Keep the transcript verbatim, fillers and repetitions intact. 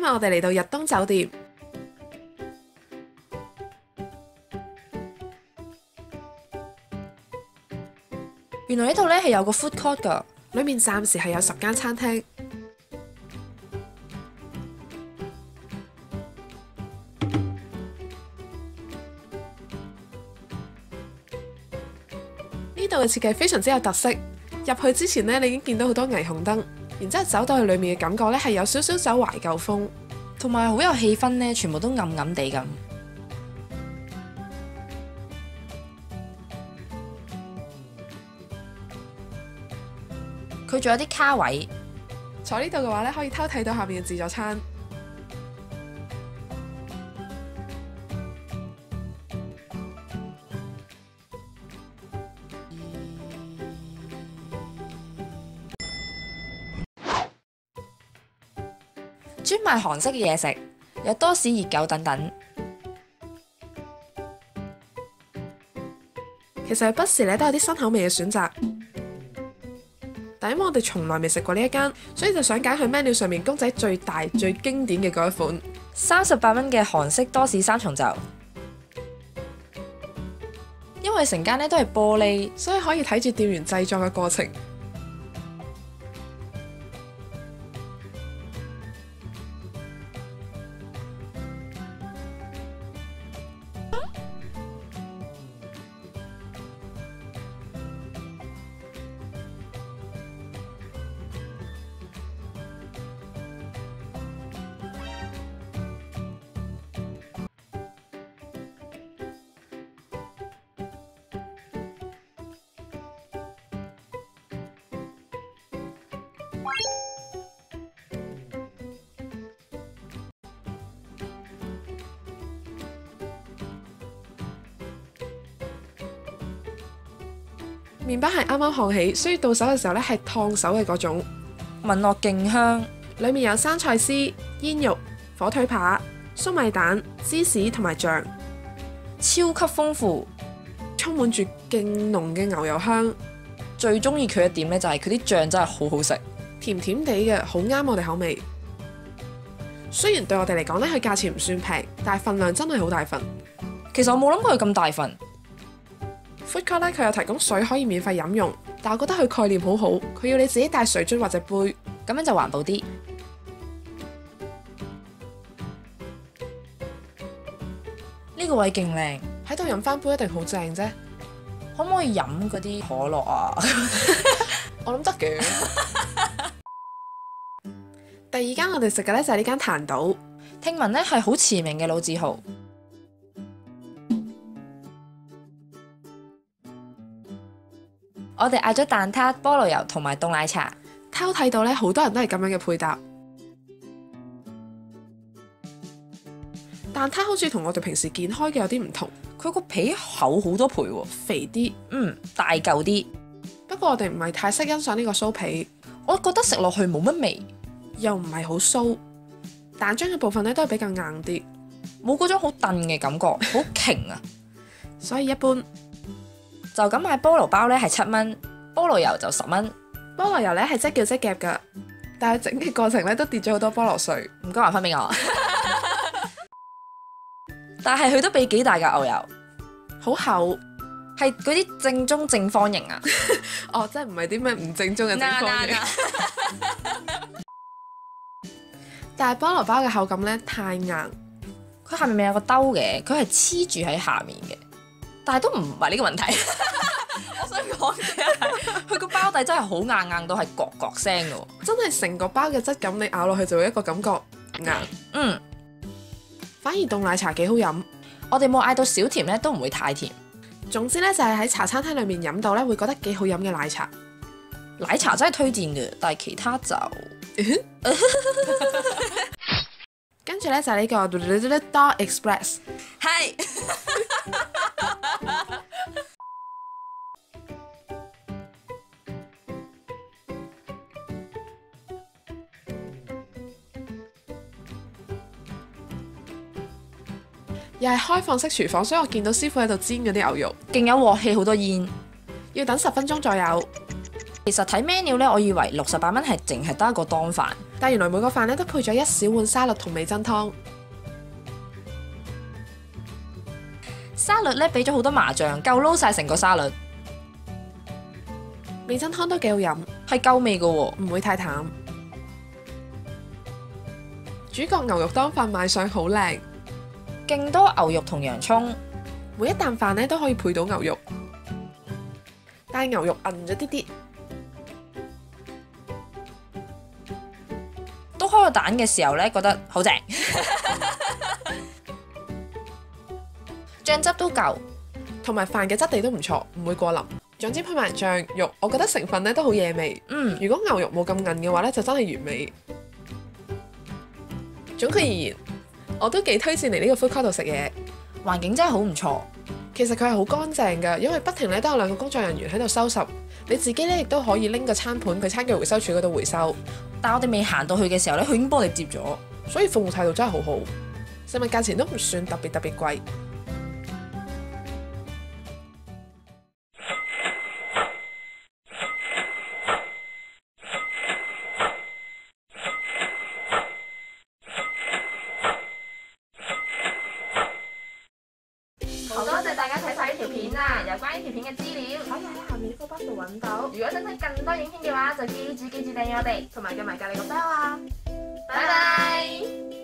我哋嚟到日東酒店， 原來呢度咧係有個 food court 㗎， 裏面暫時係有十間餐廳。呢度嘅設計非常之有特色，入去之前呢，你已經見到好多霓虹燈，然之後走到去裏面嘅感覺呢，係有少少走懷舊風， 同埋好有氣氛呢，全部都暗暗地咁。佢仲有啲卡位， 坐呢度嘅話呢，可以偷睇到下面嘅自助餐。 專賣韓式嘅嘢食，有多士、熱狗等等。 其實不時咧都有啲新口味嘅選擇，但因為我哋從來未食過呢一間，所以就想揀佢 menu 上面公仔最大、最經典嘅嗰一款， 三十八蚊嘅韓式多士三重奏。因為成間咧都係玻璃， 所以可以睇住店員製作嘅過程。麵包係啱啱烘起，所以到手嘅時候咧係燙手嘅嗰種， 聞落勁香。 裡面有生菜絲、煙肉、火腿扒、粟米蛋、芝士同埋醬， 超級豐富， 充滿住勁濃嘅牛油香。 最中意佢嘅點呢，就係佢啲醬真係好好食， 甜甜地嘅，好啱我哋口味。雖然對我哋嚟講呢，佢價錢唔算平，但係份量真係好大份。 其實我冇諗過佢咁大份。 Food court 咧，佢有提供水可以免費飲用，但我覺得佢概念好好，佢要你自己帶水樽或者杯， 咁樣就環保啲。呢個位勁靚， 喺度飲翻杯一定好正啫。 可唔可以飲嗰啲可樂啊？ 我諗得嘅。第二間我哋食嘅呢，就係呢間彈島， 聽聞呢係好馳名嘅老字號。我哋嗌咗蛋撻、菠蘿油同埋凍奶茶， 偷睇到呢，好多人都係咁樣嘅配搭。蛋撻好似同我哋平時見開嘅有啲唔同， 佢個皮厚好多倍喎， 肥啲， 嗯，大嚿啲。 不過我哋唔係太識欣賞呢個酥皮， 我覺得食落去冇乜味， 又唔係好酥，蛋漿嘅部分呢都係比較硬啲， 冇嗰種好燉嘅感覺，好瓊啊， 所以一般。 就咁買菠蘿包咧係七蚊，菠蘿油就十蚊。 菠蘿油咧係即叫即夾噶，但係整嘅過程咧都跌咗好多菠蘿碎， 唔該還翻俾我。但係佢都俾幾大嘅牛油， 好厚， 係嗰啲正宗正方形啊！ 哦，即係唔係啲咩唔正宗嘅正方形。但係菠蘿包嘅口感咧太硬， 佢下面咪有個兜嘅，佢係黐住喺下面嘅。但係都唔係呢個問題，我想講嘅係佢個包底真係好硬，硬到係角角聲嘅， 真係成個包嘅質感，你咬落去就會一個感覺硬。 嗯， 反而凍奶茶幾好飲， 我哋冇嗌到小甜咧，都唔會太甜。 總之咧就係喺茶餐廳裏面飲到咧會覺得幾好飲嘅奶茶。 奶茶真係推薦嘅，但係其他就跟住咧就係呢個 Dog Express， 係。 又係開放式廚房，所以我見到師傅喺度煎嗰啲牛肉， 勁有鑊氣，好多煙， 要等十分鐘左右。 其實睇 menu 咧，我以為六十八蚊係淨係得一個當飯， 但原來每個飯咧都配咗一小碗沙律同味噌湯。 沙律咧俾咗好多麻醬，夠撈晒成個沙律。 味噌湯都幾好飲， 係夠味嘅喎， 唔會太淡。主角牛肉當飯賣相好靚， 勁多牛肉同洋葱， 每一啖飯咧都可以配到牛肉，但係牛肉韌咗啲啲。 都開個蛋嘅時候咧，覺得好正，醬汁都夠， 同埋飯嘅質地都唔錯，唔會過腍。總之配埋醬肉，我覺得成分咧都好惹味。 嗯， 如果牛肉冇咁韌嘅話咧，就真係完美。總括而言，我都幾推薦嚟呢個 food court 度食嘢， 環境真係好唔錯。 其實佢係好乾淨㗎，因為不停咧都有兩個工作人員喺度收拾。你自己咧亦都可以拎個餐盤去餐具回收處嗰度回收。 但我哋未行到去嘅時候咧，佢已經幫我哋接咗， 所以服務態度真係好好，食物價錢都唔算特別特別貴。 好多謝大家睇晒呢條片啦！有關呢條片嘅資料， 可以喺下面呢個 box 度揾到。 如果想睇更多影片嘅話，就記住記住訂閱我哋， 同埋撳埋隔離個 bell 啊！ 拜拜。